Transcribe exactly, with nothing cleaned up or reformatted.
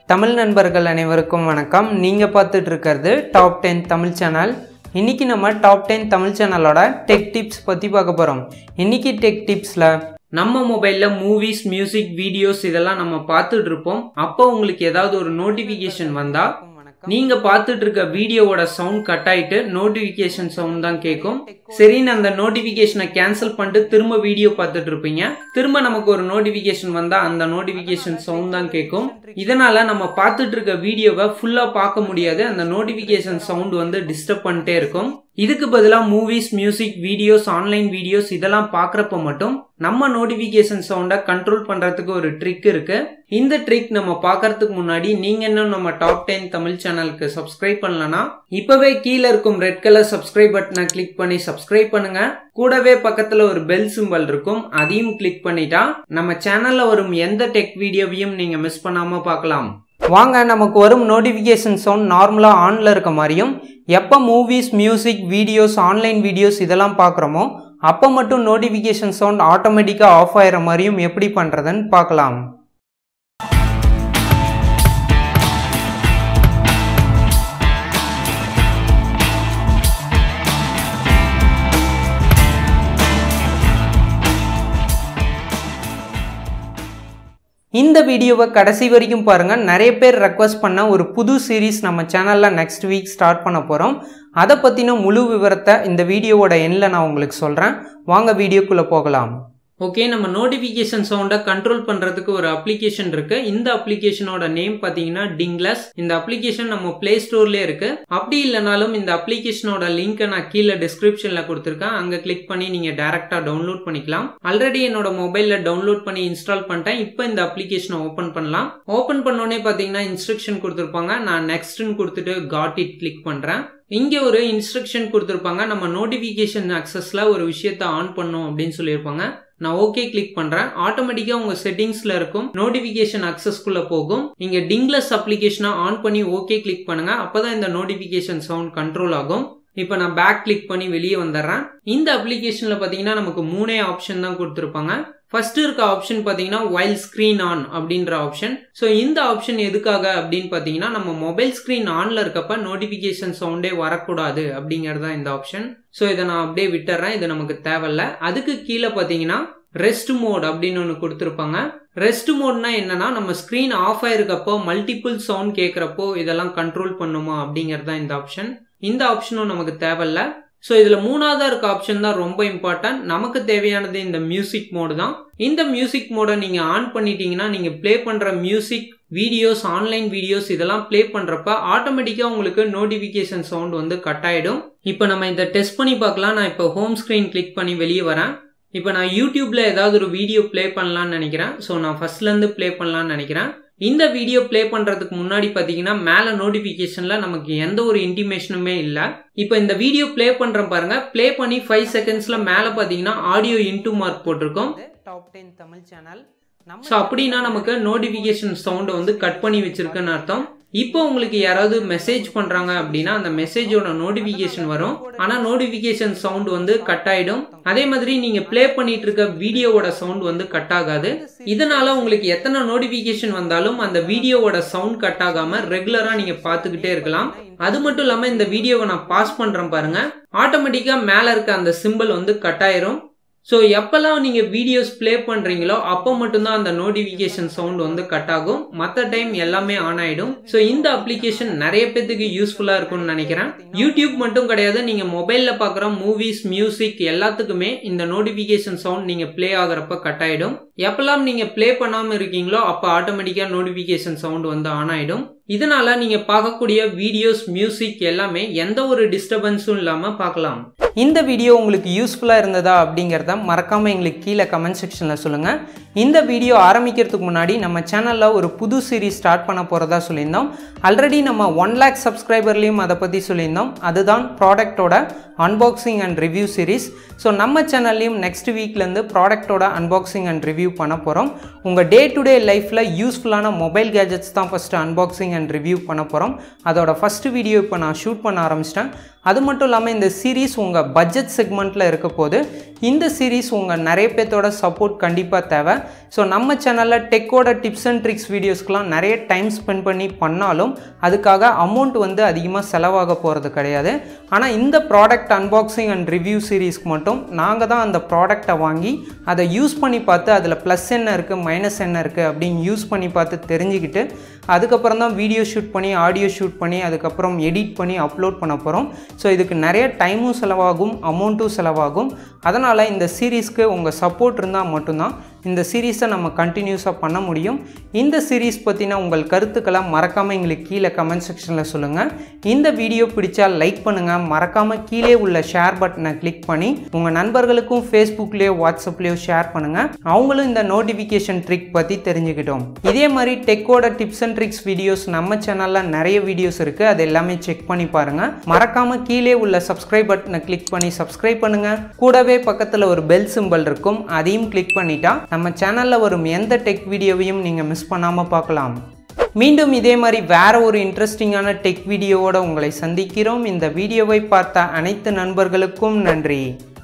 தமிழ் நண்பர்கள் அனைவருக்கும் வணக்கம். நீங்கள் பார்த்துட்டு இருக்கிறது டாப் டென் தமிழ் சேனல். இன்றைக்கி நம்ம டாப் டென் தமிழ் சேனலோட டெக் டிப்ஸ் பற்றி பார்க்க போகிறோம். இன்றைக்கி டெக் டிப்ஸில் நம்ம மொபைலில் மூவிஸ், மியூசிக், வீடியோஸ் இதெல்லாம் நம்ம பார்த்துட்டு இருப்போம். அப்போ உங்களுக்கு ஏதாவது ஒரு நோட்டிஃபிகேஷன் வந்தால் நீங்கள் பார்த்துட்டு இருக்க வீடியோவோட சவுண்ட் கட் ஆகிட்டு நோட்டிஃபிகேஷன் சவுண்ட் தான் கேட்கும். சரின்னு அந்த நோட்டிஃபிகேஷனை கேன்சல் பண்ணிட்டு திரும்ப வீடியோ பார்த்துட்டு இருப்பீங்க. திரும்ப நமக்கு ஒரு நோட்டிஃபிகேஷன் வந்தால் அந்த நோட்டிஃபிகேஷன் சவுண்ட் தான் கேட்கும். இதனால நம்ம பார்த்துட்டு இருக்க வீடியோவை ஃபுல்லாக பார்க்க முடியாது. அந்த நோட்டிஃபிகேஷன் சவுண்ட் வந்து டிஸ்டர்ப் பண்ணிட்டே இருக்கும். இதுக்கு பதிலாக movies, music, videos, online videos இதெல்லாம் பார்க்குறப்ப மட்டும் நம்ம நோட்டிஃபிகேஷன் சவுண்டை கண்ட்ரோல் பண்ணுறதுக்கு ஒரு ட்ரிக் இருக்கு. இந்த ட்ரிக் நம்ம பார்க்கறதுக்கு முன்னாடி நீங்க இன்னும் நம்ம டாப் டென் தமிழ் சேனலுக்கு சப்ஸ்கிரைப் பண்ணலனா இப்பவே கீழே இருக்கும் ரெட் கலர் சப்ஸ்கிரைப் பட்டனை கிளிக் பண்ணி சப்ஸ்கிரைப் பண்ணுங்க. கூடவே பக்கத்துல ஒரு பெல் சிம்பல் இருக்கும், அதையும் கிளிக் பண்ணிட்டா நம்ம சேனல்ல வரும் எந்த டெக் வீடியோவையும் நீங்க மிஸ் பண்ணாம பார்க்கலாம். வாங்க, நமக்கு வரும் நோட்டிஃபிகேஷன் சவுண்ட் நார்மலாக ஆனில் இருக்க மாதிரியும், எப்போ movies, music, videos, online videos இதெல்லாம் பார்க்குறோமோ அப்போ மட்டும் நோட்டிஃபிகேஷன் சவுண்ட் ஆட்டோமேட்டிக்காக ஆஃப் ஆகிற மாதிரியும் எப்படி பண்ணுறதுன்னு பார்க்கலாம். இந்த வீடியோவை கடைசி வரைக்கும் பாருங்கள். நிறைய பேர் ரெக்வஸ்ட் பண்ண ஒரு புது சீரீஸ் நம்ம சேனலில் நெக்ஸ்ட் வீக் ஸ்டார்ட் பண்ண போகிறோம். அதை பற்றின முழு விவரத்தை இந்த வீடியோவோட எண்ணில் நான் உங்களுக்கு சொல்கிறேன். வாங்க வீடியோக்குள்ளே போகலாம். ஓகே, நம்ம நோட்டிஃபிகேஷன் சவுண்டை கண்ட்ரோல் பண்ணுறதுக்கு ஒரு அப்ளிகேஷன் இருக்கு. இந்த அப்ளிகேஷனோட நேம் பார்த்தீங்கன்னா டிங்லஸ். இந்த அப்ளிகேஷன் நம்ம பிளே ஸ்டோர்லேயே இருக்கு. அப்படி இல்லைனாலும் இந்த அப்ளிகேஷனோட லிங்கை நான் கீழே டிஸ்கிரிப்ஷனில் கொடுத்துருக்கேன். அங்கே கிளிக் பண்ணி நீங்கள் டேரெக்டாக டவுன்லோட் பண்ணிக்கலாம். ஆல்ரெடி என்னோட மொபைலில் டவுன்லோட் பண்ணி இன்ஸ்டால் பண்ணிட்டேன். இப்போ இந்த அப்ளிகேஷனை ஓப்பன் பண்ணலாம். ஓப்பன் பண்ணோடனே பார்த்தீங்கன்னா இன்ஸ்ட்ரக்ஷன் கொடுத்துருப்பாங்க. நான் நெக்ஸ்ட்னு கொடுத்துட்டு காட் இட் கிளிக் பண்ணுறேன். இங்கே ஒரு இன்ஸ்ட்ரக்ஷன் கொடுத்துருப்பாங்க. நம்ம நோட்டிஃபிகேஷன் அக்சஸ்ல ஒரு விஷயத்த ஆன் பண்ணும் அப்படின்னு சொல்லியிருப்பாங்க. நான் ஓகே கிளிக் பண்றேன். ஆட்டோமேட்டிக்கா உங்க செட்டிங்ஸ்ல இருக்கும் நோட்டிபிகேஷன் அக்சஸ்க்குள்ள போகும். இங்க டிங்லஸ் அப்ளிகேஷனை ஆன் பண்ணி ஓகே கிளிக் பண்ணுங்க. அப்பதான் இந்த நோட்டிபிகேஷன் சவுண்ட் கண்ட்ரோல் ஆகும். இப்போ நான் பேக் கிளிக் பண்ணி வெளியே வந்துடுறேன். இந்த அப்ளிகேஷன்ல பாத்தீங்கன்னா நமக்கு மூணே ஆப்ஷன் தான் கொடுத்துருப்பாங்க. ஃபர்ஸ்ட் இருக்க ஆப்ஷன் பாத்தீங்கன்னா வைல் ஸ்கிரீன் ஆன் அப்படின்ற ஆப்ஷன். ஸோ இந்த ஆப்ஷன் எதுக்காக அப்படின்னு பாத்தீங்கன்னா நம்ம மொபைல் ஸ்கிரீன் ஆன்ல இருக்கப்ப நோட்டிபிகேஷன் சவுண்டே வரக்கூடாது அப்படிங்கறதா இந்த ஆப்ஷன். ஸோ இதை நான் அப்படியே விட்டுறேன், இது நமக்கு தேவையில்ல. அதுக்கு கீழே பாத்தீங்கன்னா ரெஸ்ட் மோட் அப்படின்னு ஒன்று கொடுத்துருப்பாங்க. ரெஸ்ட் மோட்னா என்னன்னா நம்ம ஸ்கிரீன் ஆஃப் ஆயிருக்கப்போ மல்டிபிள் சவுண்ட் கேட்கறப்போ இதெல்லாம் கண்ட்ரோல் பண்ணுமா அப்படிங்கறதா இந்த ஆப்ஷன். இந்த ஆப்ஷனும் நமக்கு தேவையில்ல. ஸோ இதுல மூணாவதா இருக்க ஆப்ஷன் தான் ரொம்ப இம்பார்ட்டன்ட். நமக்கு தேவையானது இந்த மியூசிக் மோடு தான். இந்த மியூசிக் மோடை நீங்க ஆன் பண்ணிட்டீங்கன்னா நீங்க பிளே பண்ற மியூசிக், வீடியோஸ், ஆன்லைன் வீடியோஸ் இதெல்லாம் பிளே பண்றப்ப ஆட்டோமேட்டிக்கா உங்களுக்கு நோட்டிபிகேஷன் சவுண்ட் வந்து கட் ஆயிடும். இப்போ நம்ம இதை டெஸ்ட் பண்ணி பார்க்கலாம். நான் இப்போ ஹோம் ஸ்கிரீன் கிளிக் பண்ணி வெளியே வரேன். இப்போ நான் யூடியூப்ல ஏதாவது ஒரு வீடியோ பிளே பண்ணலாம்னு நினைக்கிறேன். ஸோ நான் ஃபர்ஸ்ட்ல இருந்து பிளே பண்ணலாம்னு நினைக்கிறேன். இந்த வீடியோ பிளே பண்றதுக்கு முன்னாடி பாத்தீங்கன்னா மேல நோட்டிபிகேஷன்ல நமக்கு எந்த ஒரு இன்டிமேஷனுமே இல்ல. இப்போ இந்த வீடியோ பிளே பண்றேன் பாருங்க. பிளே பண்ணி ஃபைவ் செகண்ட்ஸ்ல மேல பாத்தீங்கன்னா ஆடியோ இன்டு மார்க் போட்டிருக்கும். Top ten Tamil channel. So அப்படின்னா நமக்கு நோட்டிபிகேஷன் சவுண்டை வந்து கட் பண்ணி வச்சிருக்குன்னு அர்த்தம். இப்போ உங்களுக்கு யாராவது மெசேஜ் பண்றாங்க அப்படின்னா அந்த மெசேஜோட நோட்டிபிகேஷன் வரும். ஆனா நோட்டிபிகேஷன் சவுண்ட் வந்து கட் ஆயிடும். அதே மாதிரி நீங்க பிளே பண்ணிட்டு இருக்க வீடியோவோட சவுண்ட் வந்து கட் ஆகாது. இதனால உங்களுக்கு எத்தனை நோட்டிபிகேஷன் வந்தாலும் அந்த வீடியோவோட சவுண்ட் கட் ஆகாம ரெகுலரா நீங்க பாத்துக்கிட்டே இருக்கலாம். அது மட்டும் இல்லாம இந்த வீடியோவை நான் பாஸ் பண்றேன் பாருங்க. ஆட்டோமேட்டிக்கா மேல இருக்க அந்த சிம்பிள் வந்து கட் ஆயிரும். ஸோ எப்பெல்லாம் நீங்க வீடியோஸ் பிளே பண்றீங்களோ அப்போ மட்டும்தான் அந்த நோட்டிபிகேஷன் சவுண்ட் வந்து கட் ஆகும். மற்ற டைம் எல்லாமே ஆன் ஆயிடும். ஸோ இந்த அப்ளிகேஷன் நிறைய பேருக்கு யூஸ்ஃபுல்லா இருக்கும்னு நினைக்கிறேன். யூடியூப் மட்டும் கிடையாது, நீங்க மொபைல்ல பாக்குற மூவிஸ், மியூசிக் எல்லாத்துக்குமே இந்த நோட்டிபிகேஷன் சவுண்ட் நீங்க பிளே ஆகிறப்ப கட் ஆயிடும். எப்பெல்லாம் நீங்க பிளே பண்ணாம இருக்கீங்களோ அப்ப ஆட்டோமேட்டிக்கா நோட்டிபிகேஷன் சவுண்ட் வந்து ஆன் ஆயிடும். இதனால நீங்க பார்க்கக்கூடிய வீடியோஸ், மியூசிக் எல்லாமே எந்த ஒரு டிஸ்டர்பன்ஸும் இல்லாம பார்க்கலாம். இந்த வீடியோ உங்களுக்கு யூஸ்ஃபுல்லா இருந்ததா அப்படிங்கறத மறக்காம எங்களுக்கு கீழே கமெண்ட் செக்ஷன்ல சொல்லுங்க. இந்த வீடியோ ஆரம்பிக்கிறதுக்கு முன்னாடி நம்ம சேனல்ல ஒரு புது சீரீஸ் ஸ்டார்ட் பண்ண போறதா சொல்லியிருந்தோம். ஆல்ரெடி நம்ம ஒன் லேக் சப்ஸ்கிரைபர்லையும் அதை பத்தி சொல்லியிருந்தோம். அதுதான் ப்ராடக்டோட unboxing and review series. So நம்ம சேனல்லையும் நெக்ஸ்ட் வீக்லேருந்து ப்ராடக்டோட அன்பாக்சிங் அண்ட் ரிவ்யூ பண்ண போகிறோம். உங்கள் டே டு டே லைஃப்பில் யூஸ்ஃபுல்லான மொபைல் கேஜெட்ஸ் தான் ஃபஸ்ட்டு அன்பாக்சிங் அண்ட் ரிவ்யூ பண்ண போகிறோம். அதோட ஃபஸ்ட்டு வீடியோ இப்போ நான் ஷூட் பண்ண ஆரம்பிச்சிட்டேன். அது மட்டும் இல்லாமல் இந்த சீரீஸ் உங்கள் பட்ஜெட் செக்மெண்ட்டில் இருக்க போது இந்த சீரீஸ் உங்கள் நிறைய பேர்த்தோட சப்போர்ட் கண்டிப்பாக தேவை. ஸோ நம்ம சேனலில் டெக்கோட டிப்ஸ் அண்ட் ட்ரிக்ஸ் வீடியோஸ்க்கெலாம் நிறைய டைம் ஸ்பெண்ட் பண்ணி பண்ணாலும் அதுக்காக அமௌண்ட் வந்து அதிகமாக செலவாக போகிறது கிடையாது. ஆனால் இந்த ப்ராடக்ட் அன்பாக்சிங் அண்ட் ரிவ்யூ சீரீஸ்க்கு மட்டும் நாங்கள் தான் அந்த ப்ராடக்டை வாங்கி அதை யூஸ் பண்ணி பார்த்து அதில் ப்ளஸ் என்ன இருக்குது மைனஸ் என்ன இருக்குது அப்படின்னு யூஸ் பண்ணி பார்த்து தெரிஞ்சுக்கிட்டு அதுக்கப்புறம் தான் வீடியோ ஷூட் பண்ணி ஆடியோ ஷூட் பண்ணி அதுக்கப்புறம் எடிட் பண்ணி அப்லோட் பண்ண போகிறோம். ஸோ இதுக்கு நிறைய டைமும் செலவாகும், அமௌண்ட்டும் செலவாகும். அதனால் இந்த சீரீஸ்க்கு உங்கள் சப்போர்ட் இருந்தால் மட்டும்தான் இந்த சீரீஸை நம்ம கண்டினியூஸாக பண்ண முடியும். இந்த சீரீஸ் பற்றின உங்கள் கருத்துக்களை மறக்காமல் எங்களுக்கு கீழே கமெண்ட் செக்ஷனில் சொல்லுங்கள். இந்த வீடியோ பிடிச்சா லைக் பண்ணுங்கள். மறக்காமல் கீழே உள்ள ஷேர் பட்டனை கிளிக் பண்ணி உங்கள் நண்பர்களுக்கும் ஃபேஸ்புக்லேயோ வாட்ஸ்அப்லேயோ ஷேர் பண்ணுங்கள். அவங்களும் இந்த நோட்டிஃபிகேஷன் ட்ரிக் பற்றி தெரிஞ்சுக்கிட்டோம். இதே மாதிரி டெக்கோட டிப்ஸ் அண்ட் ட்ரிக்ஸ் வீடியோஸ் நம்ம சேனலில் நிறைய வீடியோஸ் இருக்குது. அது எல்லாமே செக் பண்ணி பாருங்கள். மறக்காமல் கீழே உள்ள சப்ஸ்கிரைப் பட்டனை கிளிக் பண்ணி சப்ஸ்கிரைப் பண்ணுங்கள். கூடவே பக்கத்தில் ஒரு பெல் சிம்பல் இருக்கும், அதையும் கிளிக் பண்ணிட்டா நம்ம சேனலில் வரும் எந்த டெக் வீடியோவையும் நீங்கள் மிஸ் பண்ணாமல் பார்க்கலாம். மீண்டும் இதே மாதிரி வேற ஒரு இன்ட்ரெஸ்டிங்கான டெக் வீடியோவோட உங்களை சந்திக்கிறோம். இந்த வீடியோவை பார்த்த அனைத்து நண்பர்களுக்கும் நன்றி.